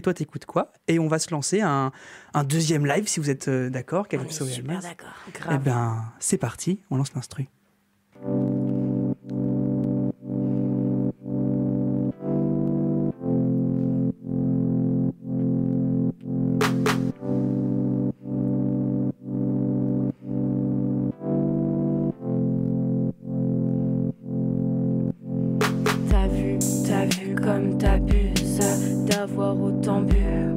toi, t'écoutes quoi? Et on va se lancer un deuxième live, si vous êtes d'accord, Calypso et super Almaz. d'accord. Eh Grave. ben, c'est parti, on lance l'instru. T'as vu comme t'abuses d'avoir autant bu.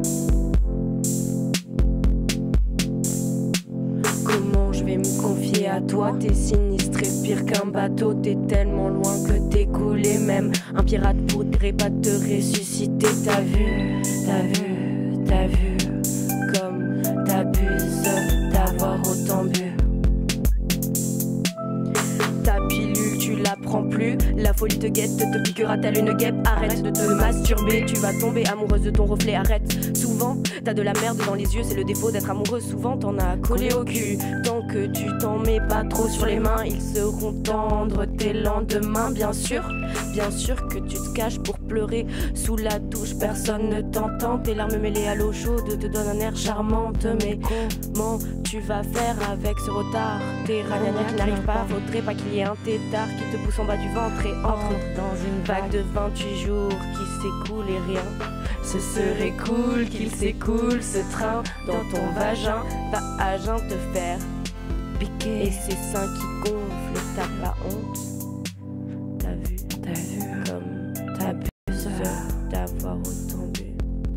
Comment je vais me confier à toi? T'es sinistré, pire qu'un bateau. T'es tellement loin que t'es coulé. Même un pirate pourrait pas te ressusciter. T'as vu comme t'abuses d'avoir autant bu. Ta pilule, tu la prends plus. La folie te guette, te piquera telle une guêpe. Arrête de te masturber, tu vas tomber amoureuse de ton reflet. Arrête, souvent t'as de la merde dans les yeux. C'est le défaut d'être amoureux, souvent t'en as collé au cul. Tant que tu t'en mets pas trop sur les mains, ils seront tendres tes lendemains. Bien sûr que tu te caches pour pleurer sous la douche. Personne ne t'entend, tes larmes mêlées à l'eau chaude te donnent un air charmante. Mais comment tu vas faire avec ce retard? Tes ragnagnas qui n'arrivent pas, faudrait pas qu'il y ait un tétard qui te pousse en bas du ventre et entre dans une vague de 28 jours qui s'écoule et rien. Ce serait cool qu'il s'écoule ce train dans ton vagin. Va à jeun te faire piquer et ces seins qui gonflent, t'as pas honte? T'as vu comme t'abuses d'avoir autant bu.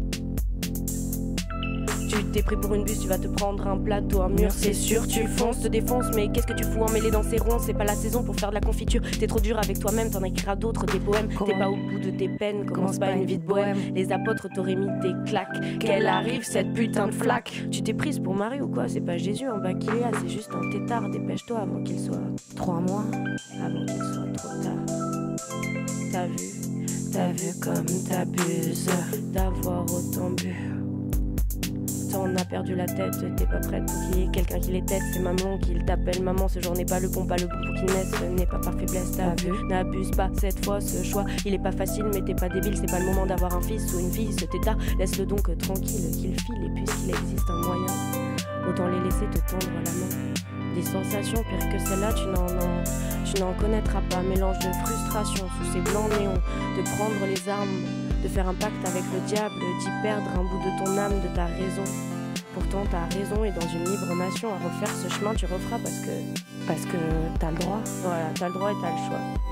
Tu t'es pris pour une buse, tu vas te prendre un plateau, un mur, c'est sûr. Tu fonces, te défonces, mais qu'est-ce que tu fous emmêlé dans ces ronds? C'est pas la saison pour faire de la confiture. T'es trop dur avec toi-même, t'en écriras d'autres, des poèmes. T'es pas au bout de tes peines, commence pas une vie de bohème. Les apôtres t'auraient mis des claques. Qu'elle arrive cette putain de flaque. Tu t'es prise pour Marie ou quoi? C'est pas Jésus en bas qu'il est là, c'est juste un tétard. Dépêche-toi avant qu'il soit 3 mois, avant qu'il soit trop tard. T'as vu comme t'abuses d'avoir autant bu. T'en as perdu la tête, t'es pas prête pour qu'il y ait quelqu'un qui les teste. C'est maman qu'il t'appelle maman, ce jour n'est pas le bon pour qu'il naisse. Ce n'est pas par faiblesse, t'as vu. N'abuse pas cette fois, ce choix il est pas facile mais t'es pas débile. C'est pas le moment d'avoir un fils ou une fille, ce tétard. Laisse-le donc tranquille qu'il file. Et puisqu'il existe un moyen, autant les laisser te tendre la main. Des sensations pires que celle-là, tu n'en connaîtras pas. Mélange de frustration sous ces blancs néons, de prendre les armes, de faire un pacte avec le diable, d'y perdre un bout de ton âme, de ta raison. Pourtant ta raison est dans une libre nation. À refaire ce chemin tu referas parce que t'as le droit. Voilà, t'as le droit et t'as le choix.